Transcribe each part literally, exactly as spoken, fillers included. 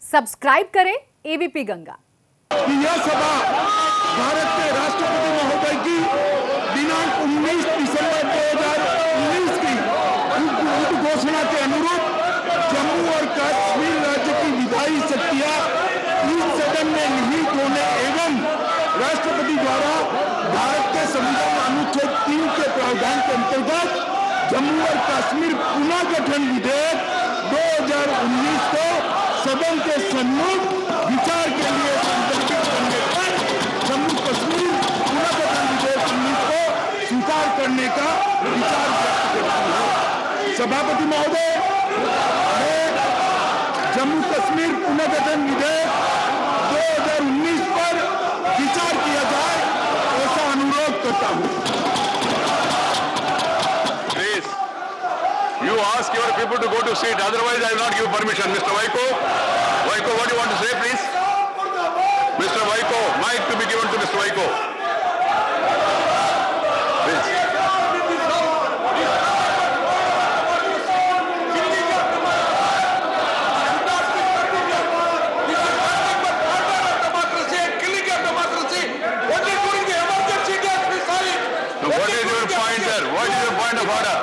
Subscribe करें ABP Ganga. यह सभा भारत के राष्ट्रपति महोदय की दिनांक उन्नीस दिसंबर दो हज़ार उन्नीस की उद्घोषणा के अनुरूप जम्मू और कश्मीर राज्य की विधायी शक्तियां इस सदन में निहित होने एवं राष्ट्रपति द्वारा भारत के संविधान अनुच्छेद तीन के प्रावधान के अंतर्गत जम्मू और कश्मीर पुनर्गठन विधेयक दो हज़ार उन्नीस को सदन के सम्मुख विचार के लिए संदर्भित करने पर जम्मू कश्मीर पुनर्गठन विधेयक उन्नीस को स्वीकार करने का विचार व्यक्त करती है। सभापति महोदय, मैं जम्मू कश्मीर पुनर्गठन विधेयक दो हज़ार उन्नीस पर विचार किया जाए ऐसा अनुरोध करता हूँ। You ask your people to go to seat, otherwise I will not give permission. Mister Vaiko, Vaiko, what do you want to say, please? Mister Vaiko, mic to be given to Mister Vaiko. Please. Now, what is your point there? What is your point of order?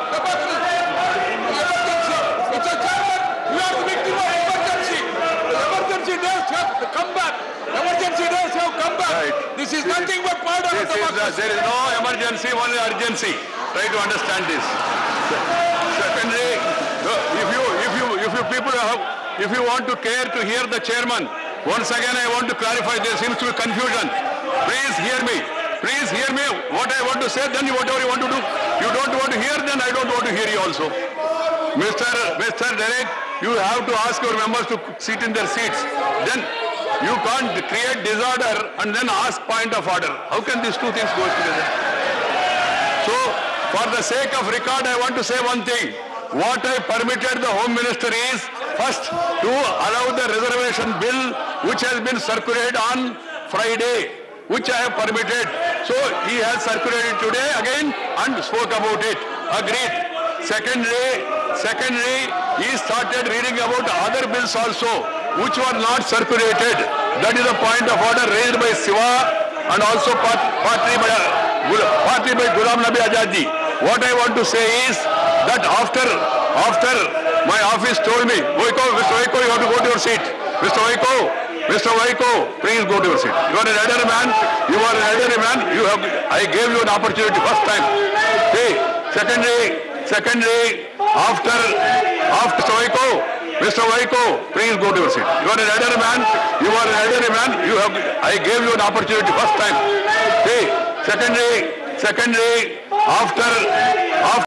Come back. Emergency days have come back. Right. This is nothing but murder of This is the, democracy. there is no emergency, only urgency. Try to understand this. Secondly, if you, if you, if you people have, if you want to care to hear the chairman, once again I want to clarify. There seems to be confusion. Please hear me. Please hear me. What I want to say, then whatever you want to do. You don't want to hear, then I don't want to hear you also. Mister Mister Derek, you have to ask your members to sit in their seats. Then you can't create disorder and then ask point of order. How can these two things go together? So, for the sake of record, I want to say one thing. What I permitted the Home Minister is, first, to allow the reservation bill which has been circulated on Friday, which I have permitted. So, he has circulated today again and spoke about it. Agreed. Secondly, secondly, he started reading about other bills also, which were not circulated. That is a point of order raised by Siva and also partly by, partly by Ghulam Nabi Azad ji. What I want to say is that after, after my office told me, Vaiko, Mister Vaiko, you have to go to your seat. Mister Vaiko, Mister Vaiko, please go to your seat. You are an elderly man. You are an elderly man. You have. I gave you an opportunity first time. See, secondly. Secondly, after, after Mister Vaiko, Mister Vaiko, please go to your seat. You are an elderly man. You are an elderly man. You have. I gave you an opportunity first time. See, secondly, secondly, after, after.